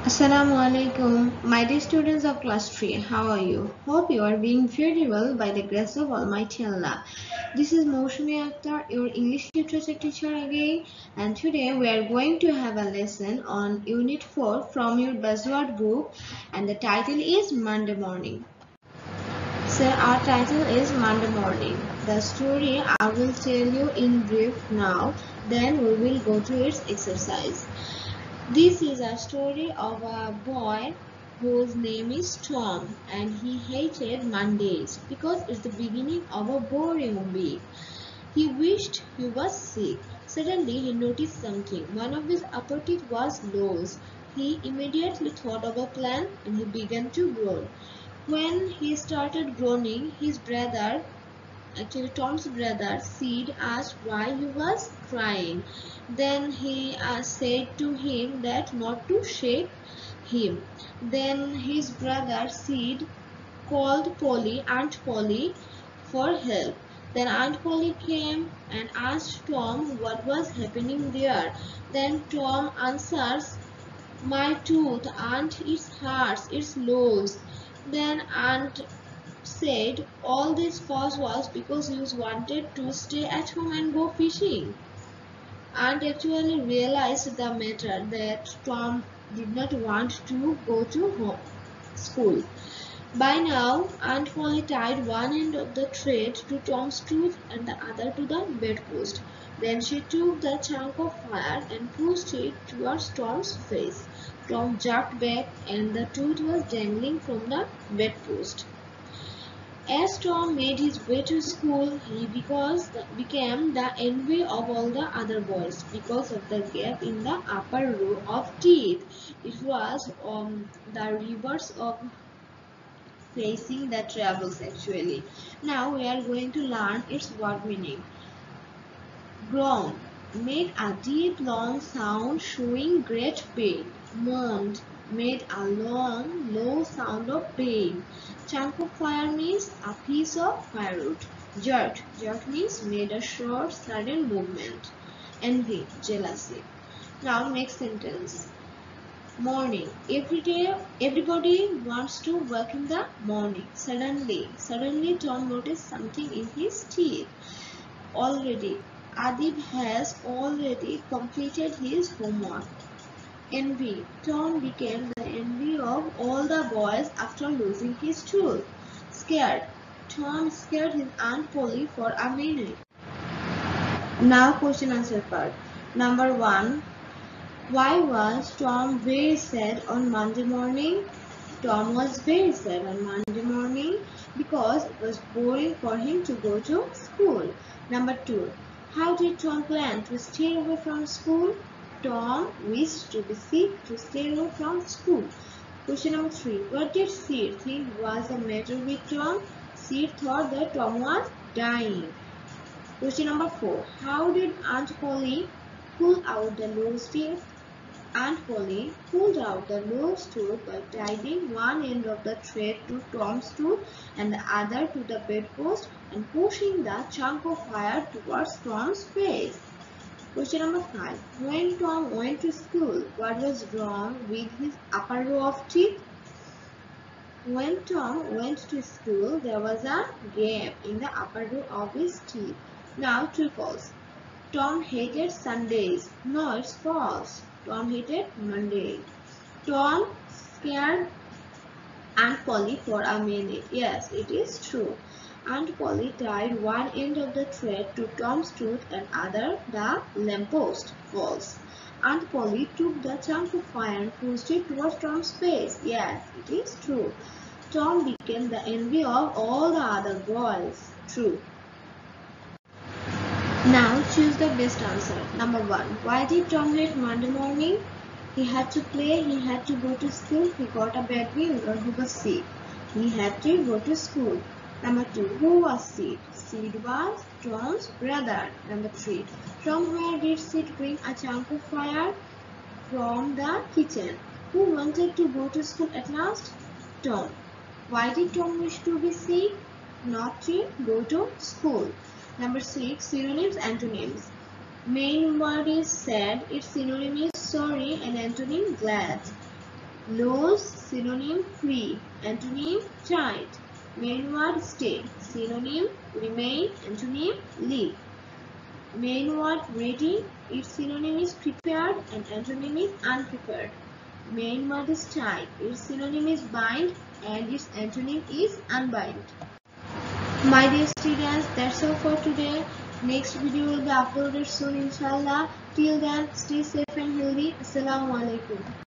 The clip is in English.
Assalamu alaikum, my dear students of class 3. How are you? Hope you are being very well by the grace of Almighty Allah. This is Moushumi Akhtar, your English literature teacher again, and today we are going to have a lesson on Unit 4 from your buzzword book, and the title is Monday Morning. So our title is Monday Morning. The story I will tell you in brief now, then we will go to its exercise. This is a story of a boy whose name is Tom, and he hated Mondays because it's the beginning of a boring week. He wished he was sick. Suddenly he noticed something. One of his upper teeth was loose. He immediately thought of a plan and he began to groan. When he started groaning, Tom's brother Sid asked why he was crying. Then he said to him that not to shake him. Then his brother Sid called Aunt Polly, for help. Then Aunt Polly came and asked Tom what was happening there. Then Tom answers, "My tooth, Aunt, it hurts, it's loose." Then Aunt said all this fuss was because he wanted to stay at home and go fishing. Aunt actually realized the matter that Tom did not want to go to school. By now, Aunt Polly tied one end of the thread to Tom's tooth and the other to the bedpost. Then she took the chunk of wire and pushed it towards Tom's face. Tom jerked back and the tooth was dangling from the bedpost. As Tom made his way to school, he became the envy of all the other boys because of the gap in the upper row of teeth. It was the reverse of facing the travels actually. Now we are going to learn its word meaning. Groan, made a deep long sound showing great pain. Moaned, made a long low sound of pain. Chunk of fire means a piece of firewood. Jerked means made a short sudden movement. Envy, jealousy. Now next sentence. Morning. Every day, everybody wants to work in the morning. Suddenly Tom noticed something in his teeth. Adib has already completed his homework. Envy. Tom became the envy of all the boys after losing his tooth. Scared. Tom scared his Aunt Polly for a minute. Now question answer part. Number 1. Why was Tom very sad on Monday morning? Tom was very sad on Monday morning because it was boring for him to go to school. Number 2. How did Tom plan to stay away from school? Tom wished to be sick to stay away from school. Question number 3. What did Sid think was the matter with Tom? Sid thought that Tom was dying. Question number 4. How did Aunt Polly pull out the loose teeth? Aunt Polly pulled out the loose tooth by tying one end of the thread to Tom's tooth and the other to the bedpost and pushing the chunk of wire towards Tom's face. Question number 5. When Tom went to school, what was wrong with his upper row of teeth? When Tom went to school, there was a gap in the upper row of his teeth. Now true false. Tom hated Sundays. No, it's false. Tom hated Monday. Tom scared Aunt Polly for a minute. Yes, it is true. Aunt Polly tied one end of the thread to Tom's tooth and other the lamppost. False. Aunt Polly took the chunk of fire and pushed it towards Tom's face. Yes, it is true. Tom became the envy of all the other boys. True. Now choose the best answer. Number 1. Why did Tom hate Monday morning? He had to play, he had to go to school, he got a bad news or he was sick. He had to go to school. Number 2. Who was Sid? Sid was Tom's brother. Number 3. From where did Sid bring a chunk of fire? From the kitchen. Who wanted to go to school at last? Tom. Why did Tom wish to be sick? Not to go to school. Number 6. Synonyms, antonyms. Main word is sad, its synonym is sorry and antonym glad. Lose, synonym free, antonym tight. Main word stay, synonym remain, antonym leave. Main word ready, its synonym is prepared and antonym is unprepared. Main word is tie, its synonym is bind and its antonym is unbind. My dear students, that's all for today. Next video will be uploaded soon inshallah. Till then, stay safe and healthy. Assalamu alaikum.